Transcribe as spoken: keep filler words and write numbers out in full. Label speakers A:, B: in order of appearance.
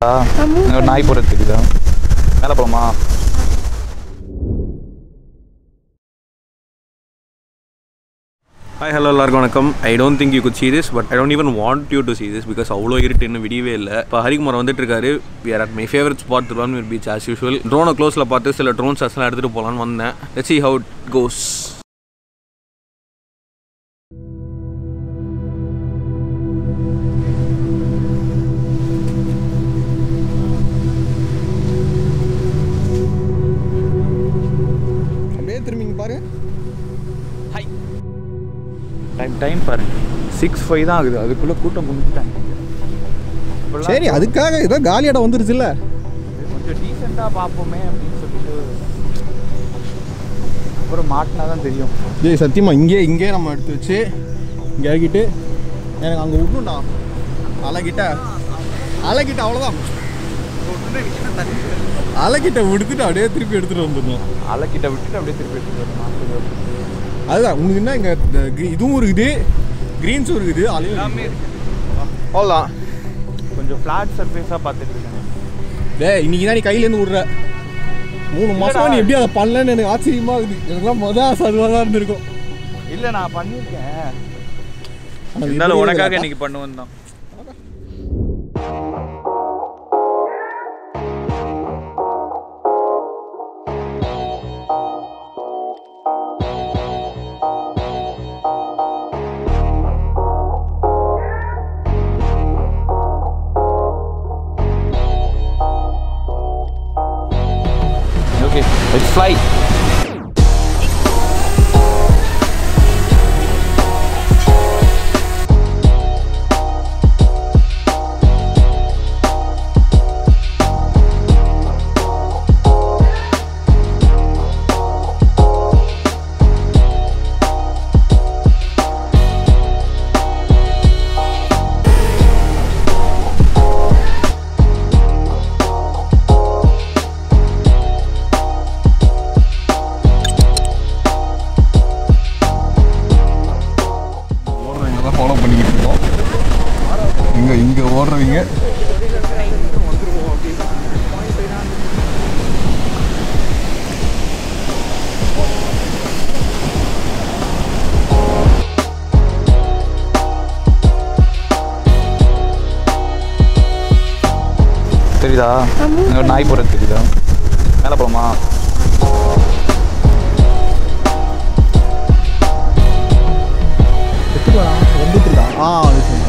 A: நாய் போகிறது தெரியுதா? மேலே போகலாமா?
B: Hi, hello, எல்லாருக்கும் வணக்கம். I don't think you could see this, but I don't even want you to see this because அவ்வளோ இருட்டு இன்னும் விடியவே இல்லை. இப்போ ஹரிகுமார் வந்துட்டு இருக்காரு. We are at my favorite spot, Thiruvanmiyur beach as usual. ட்ரோனை க்ளோஸில் பார்த்து சில ட்ரோன் ஷாட்ஸ்லாம் எடுத்துகிட்டு போகலான்னு வந்தேன். Let's see how it goes.
C: அப்படியே திரும்பிங்க பாரு.
A: ஹை டைம் டைம் பாரு சிக்ஸ் ஃபைவ் தான் ஆகுது. அதுக்குள்ளே கூட்டம் முடிச்சுட்டாங்க.
C: சரி, அதுக்காக ஏதோ காலி இடம் வந்துருச்சுல்ல,
A: கொஞ்சம் டீசெண்டாக பார்ப்போமே அப்படின்னு சொல்லிட்டு அப்புறம் மாட்டினா தான் தெரியும்.
C: ஜெய் சத்தியமாக இங்கே இங்கே நம்ம எடுத்து வச்சு இங்கே இறக்கிட்டு எனக்கு அங்கே விடணும்டா. அலைக்கிட்ட அலைக்கிட்ட அவ்வளோதான். அலைக்கிட்ட விடுத்துட்டு அப்படியே திருப்பி எடுத்துகிட்டு வந்துடணும்.
A: அலைக்கிட்ட விட்டுட்டு அப்படியே திருப்பி எடுத்துகிட்டு வரணும்.
C: அதுதான் உங்களுக்கு என்ன, இங்கே இதுவும் இருக்குது, க்ரீன்ஸும் இருக்குது, அலையும் எல்லாமே இருக்குது. அவ்வளோதான்.
A: கொஞ்சம் ஃப்ளாட் சர்ஃபேஸாக பார்த்துட்டு இருக்கேன்.
C: டே இன்னைக்கு தான் நீ கையிலேருந்து விட்ற. மூணு மாதம் நீ எப்படி அதை பண்ணலன்னு எனக்கு ஆச்சரியமாக இருக்குது. எனக்குலாம் மொதல் ஆசை அதுவாக தான் இருந்திருக்கும்.
A: இல்லை நான் பண்ணியிருக்கேன், இருந்தாலும் உனக்காக இன்னைக்கு பண்ணுவேன் தான். Okay, let's fly.
C: ஃபாலோ பண்ணிக்கிட்டு இருக்கோம். இங்கே இங்கே ஓடுறவங்க
A: தெரியுதா? நாய் போகிறது தெரியுதா? மேலே போகலாமா?
C: வந்துட்டு இருக்கா? ஆ அது சரி.